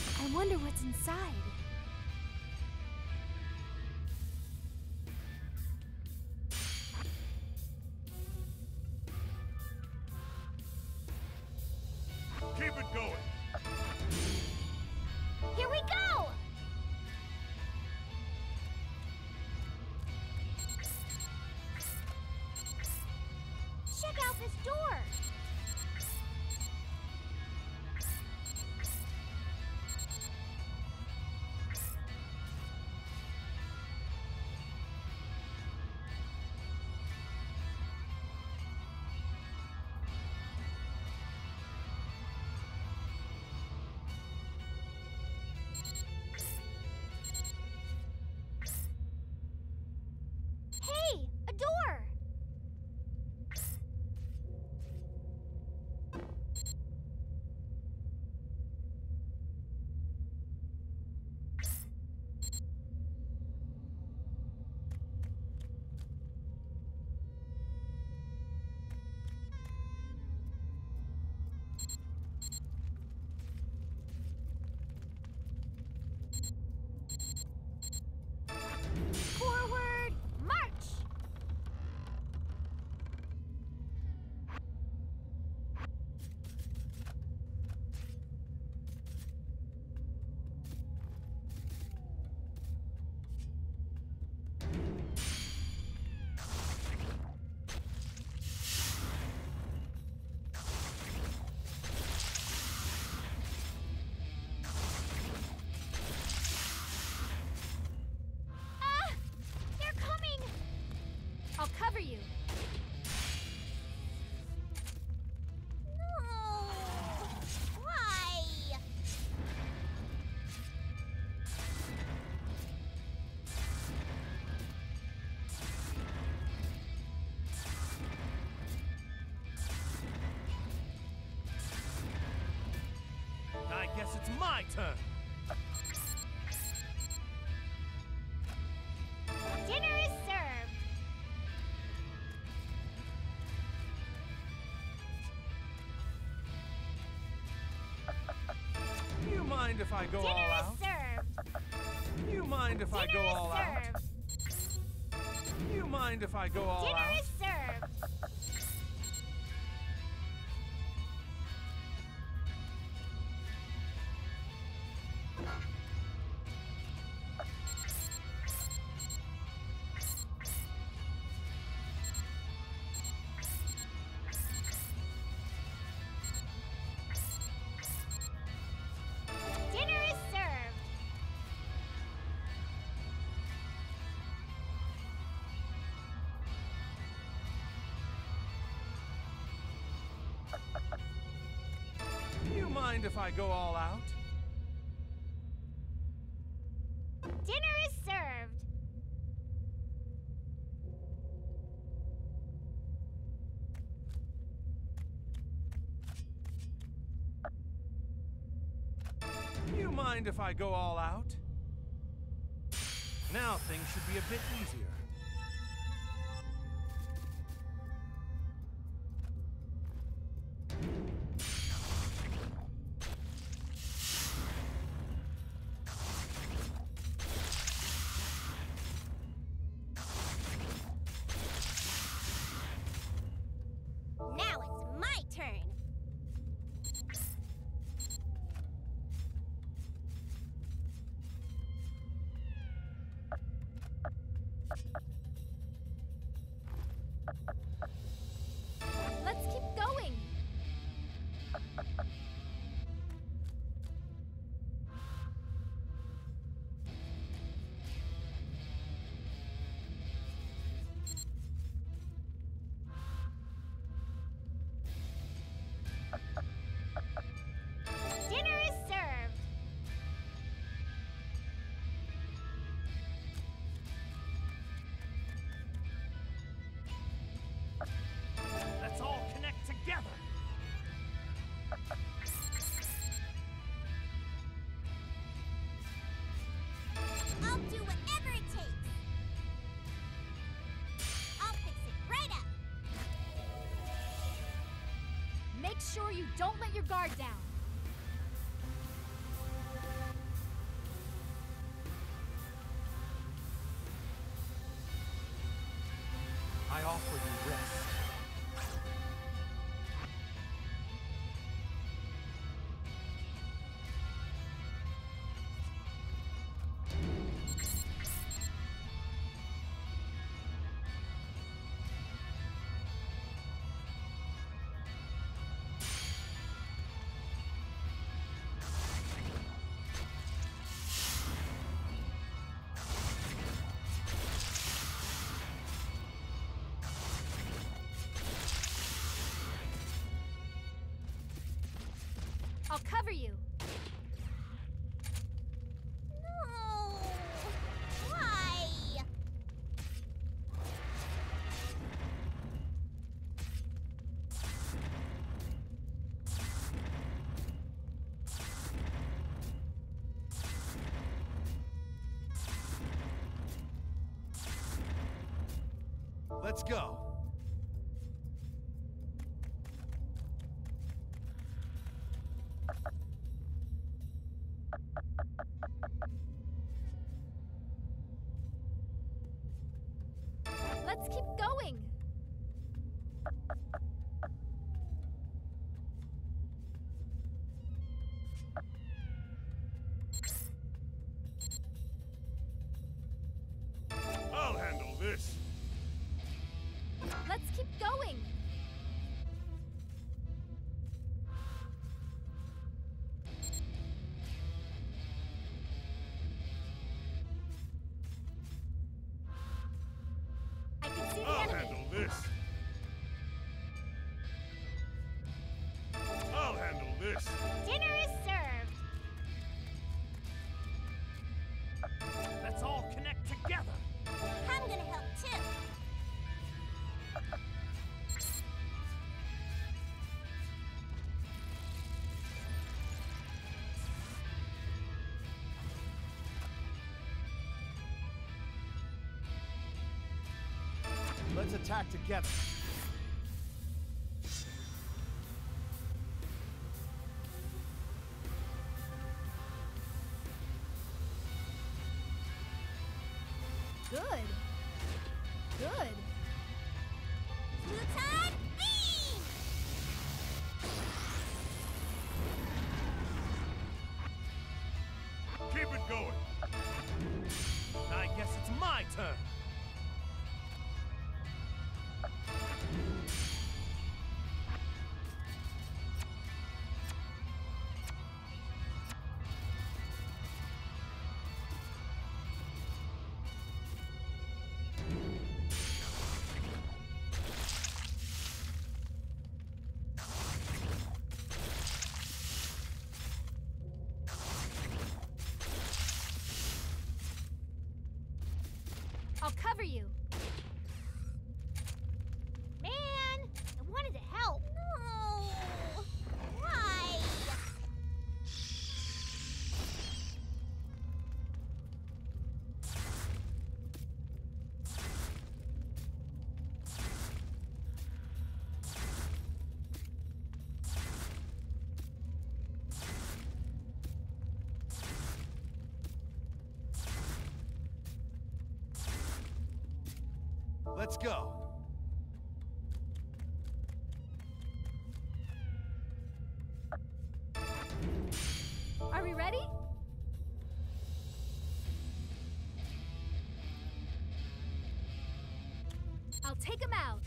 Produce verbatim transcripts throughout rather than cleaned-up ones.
I wonder what's inside. Keep it going! Here we go! Check out this door! Hey, a door! Forward, march! Ah! They're coming! I'll cover you. No! Why? I guess it's my turn! Dinner is served. You mind if I go all Dinner out? is served. You mind if I Dinner go is all out? served. You mind if I go all Dinner out? is served. Dinner is served. You mind if I go all out? Dinner is served. You mind if I go all out? Now things should be a bit easier. Now it's my turn. Let's keep going. Dinner is served. Let's all connect together! I'll do whatever it takes. I'll fix it right up. Make sure you don't let your guard down. I'll cover you. No! Why? Let's go. Let's keep going. I'll handle this. Let's keep going. I can see the I'll enemy. handle this. I'll handle this. Dinner is served. Let's all connect together. I'm gonna help too. Let's attack together. Good. Good. Pluton beam! Keep it going. I guess it's my turn. I'll cover you. Man, I wanted to help. No! Why? Let's go. Are we ready? I'll take him out.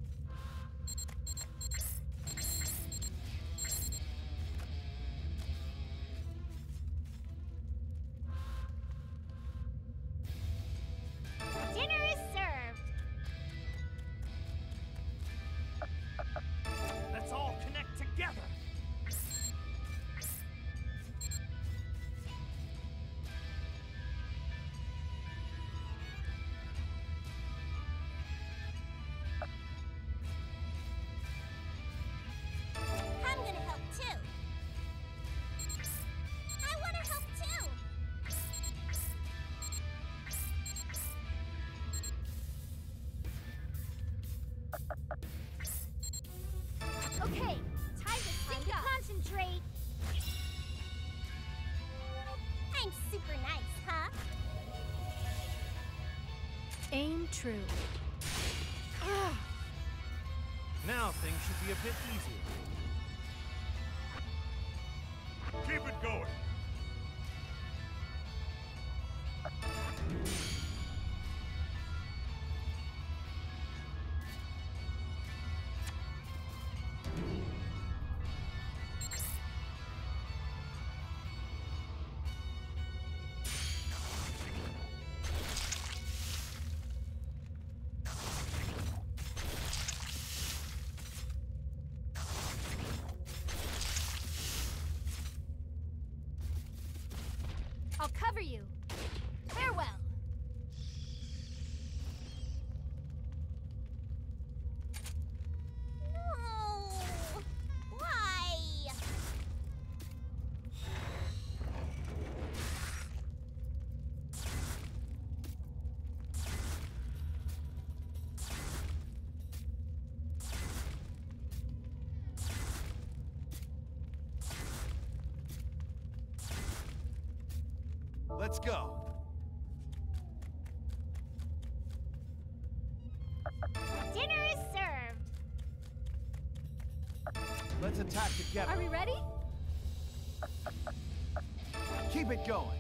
Dinner is served. Let's all connect together. I'm gonna help too. I wanna help too. Okay, time to Time sync to up. concentrate. I'm super nice, huh? Aim true. Now things should be a bit easier. Keep it going. cover you. Farewell. No. Why? Let's go. Dinner is served. Let's attack together. Are we ready? Keep it going.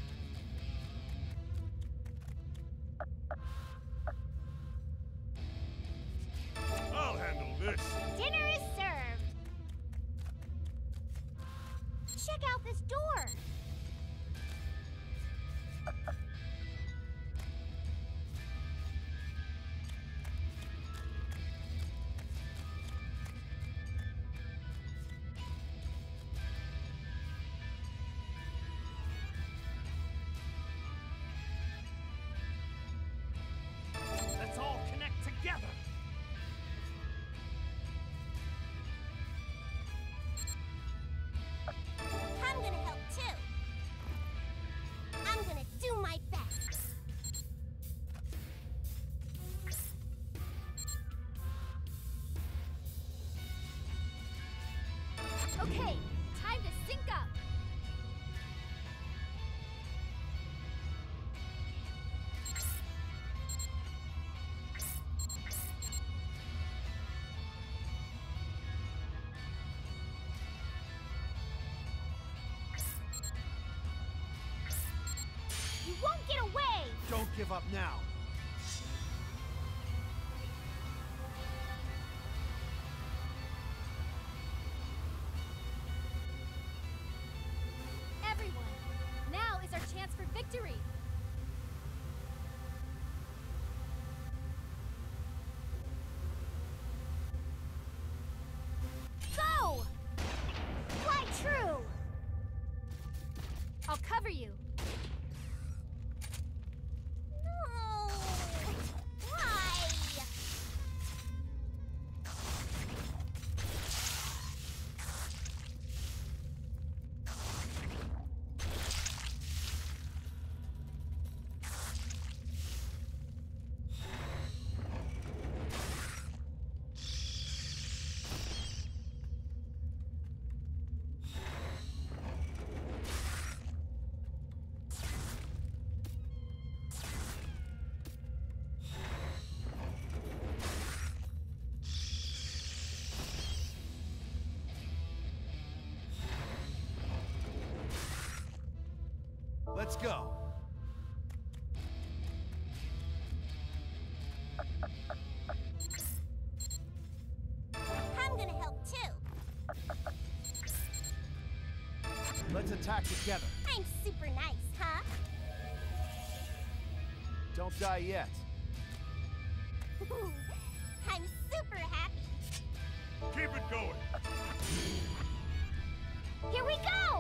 I'll handle this. Dinner is served. Check out this door. Let's all connect together. I'm gonna help too. I'm gonna do my best. Okay, time to sync up. You won't get away! Don't give up now. Everyone, now is our chance for victory. Go! Fly true! I'll cover you. No! Why? Let's go. I'm gonna help too. Let's attack together. I'm super nice, huh? Don't die yet. I'm super happy. Keep it going. Here we go!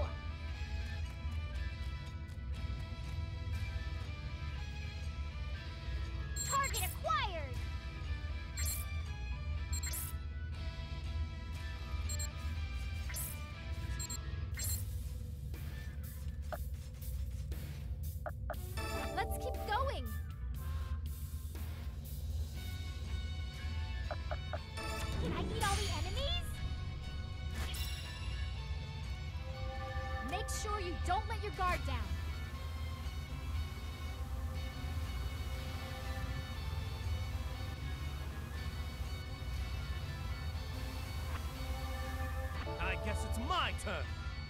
Target acquired! Let's keep going. Can I eat all the enemies? Make sure you don't let your guard down. I guess it's my turn.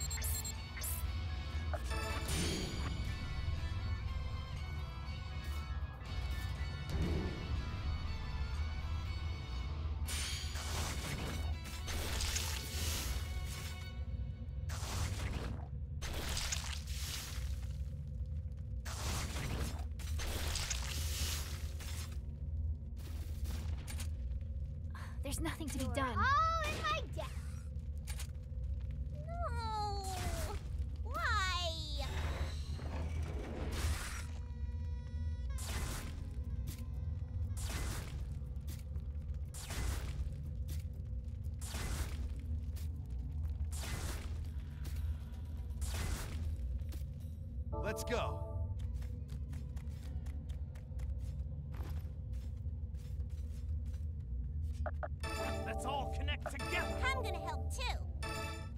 There's nothing to be You're done. all in my debt. No! Why? Let's go. Let's all connect together. I'm gonna help too.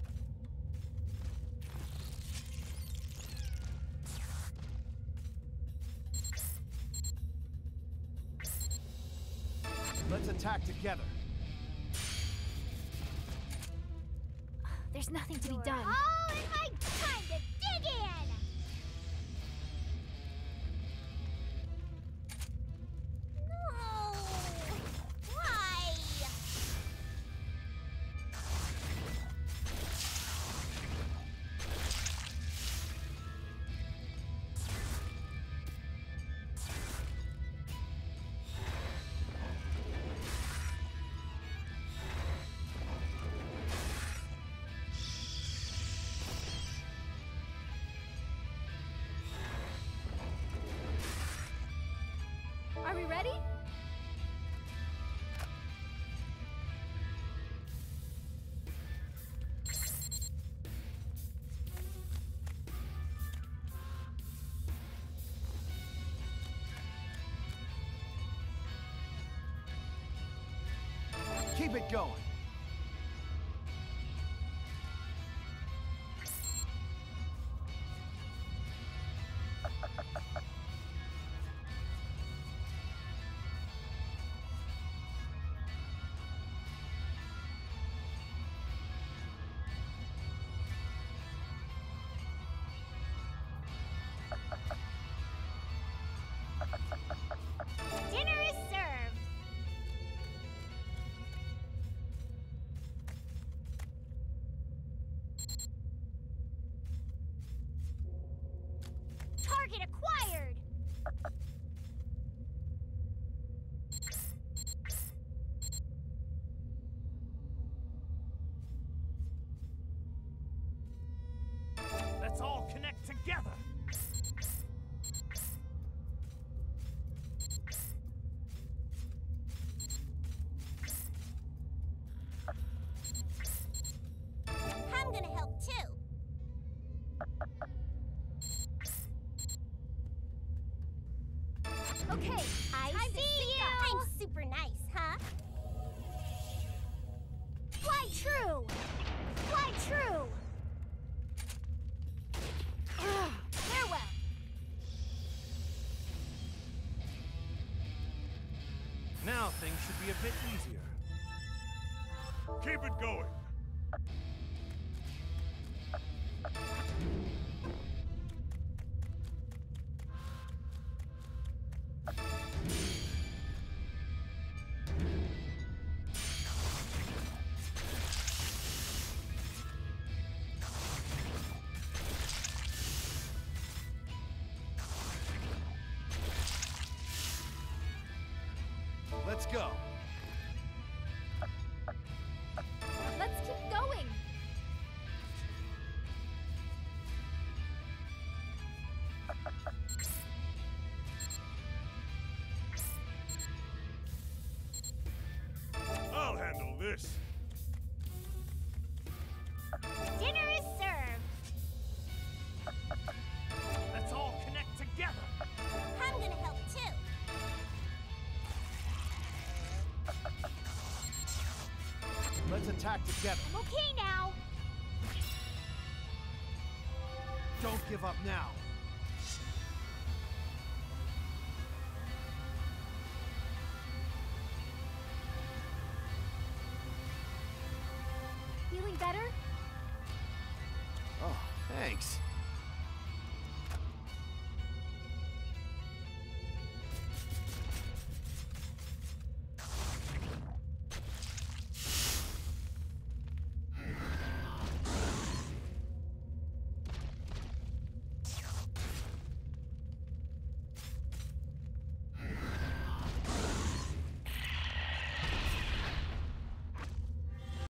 Let's attack together. There's nothing to be You're done. all in my time to dig in! No! Why? Are we ready? Keep it going. Dinner is served! Target acquired! Let's all connect together. I'm gonna help too. Okay, I time to see sync you! up. I'm super nice, huh? Fly true! Fly true! Farewell! Now things should be a bit easier. Keep it going. Let's go. Let's keep going. I'll handle this. Dinner is served! Let's all connect together. I'm gonna help too. Let's attack together. I'm okay now. Don't give up now. Feeling better? Oh, thanks.